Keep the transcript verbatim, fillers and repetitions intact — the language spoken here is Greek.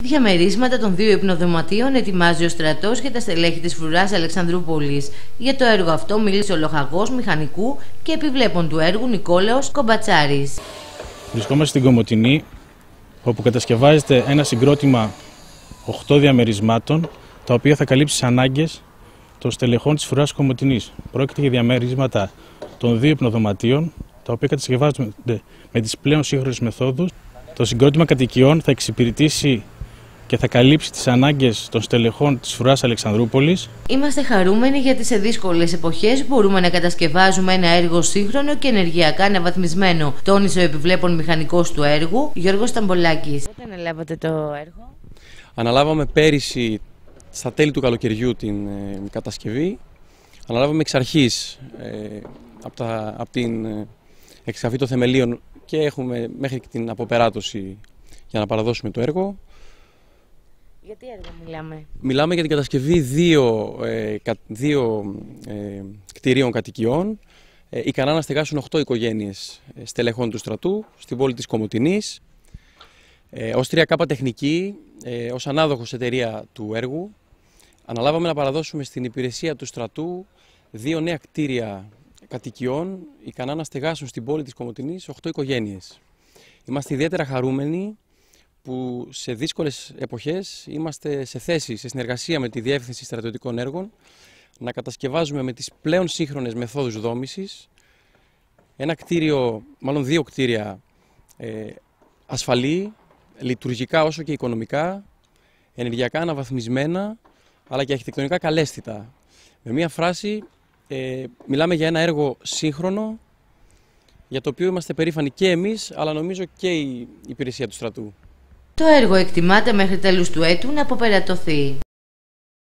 Διαμερίσματα των δύο υπνοδωματίων ετοιμάζει ο στρατός και τα στελέχη της Φρουράς Αλεξανδρούπολης. Για το έργο αυτό μίλησε ο λοχαγός μηχανικού και επιβλέπων του έργου Νικόλαος Κομπατσάρης. Βρισκόμαστε στην Κομοτηνή, όπου κατασκευάζεται ένα συγκρότημα οκτώ διαμερισμάτων, τα οποία θα καλύψει τις ανάγκες των στελεχών της Φρουράς Κομοτηνής. Πρόκειται για διαμερίσματα των δύο υπνοδωματίων, τα οποία κατασκευάζονται με τις πλέον σύγχρονες μεθόδους. Το συγκρότημα κατοικιών θα εξυπηρετήσει και θα καλύψει τις ανάγκες των στελεχών της Φρουράς Αλεξανδρούπολης. Είμαστε χαρούμενοι γιατί σε δύσκολες εποχές μπορούμε να κατασκευάζουμε ένα έργο σύγχρονο και ενεργειακά αναβαθμισμένο, τόνισε ο επιβλέπων μηχανικός του έργου, Γιώργος Σταμπολάκης. Πότε αναλάβατε το έργο? Αναλάβαμε πέρυσι στα τέλη του καλοκαιριού την ε, κατασκευή. Αναλάβαμε εξ αρχής ε, από, τα, από την ε, εξκαφή των θεμελίων και έχουμε μέχρι την αποπεράτωση για να παραδώσουμε το έργο. Για τι έργο μιλάμε? Μιλάμε για την κατασκευή δύο, ε, δύο ε, κτηρίων κατοικιών, ε, ικανά να στεγάσουν οκτώ οικογένειες στελεχών του στρατού στην πόλη της Κομοτηνής. Ε, ως τρία κάπα Τεχνική, ε, ως ανάδοχος εταιρεία του έργου, αναλάβαμε να παραδώσουμε στην υπηρεσία του στρατού δύο νέα κτίρια κατοικιών, ικανά να στεγάσουν στην πόλη της Κομοτηνής οκτώ οικογένειες. Είμαστε ιδιαίτερα χαρούμενοι που σε δύσκολες εποχές είμαστε σε θέση, σε συνεργασία με τη Διεύθυνση Στρατιωτικών Έργων, να κατασκευάζουμε με τις πλέον σύγχρονες μεθόδους δόμησης ένα κτίριο, μάλλον δύο κτίρια ε, ασφαλή, λειτουργικά όσο και οικονομικά, ενεργειακά αναβαθμισμένα, αλλά και αρχιτεκτονικά καλέσθητα. Με μία φράση, ε, μιλάμε για ένα έργο σύγχρονο, για το οποίο είμαστε περήφανοι και εμείς, αλλά νομίζω και η υπηρεσία του στρατού. Το έργο εκτιμάται μέχρι τέλους του έτου να αποπερατωθεί.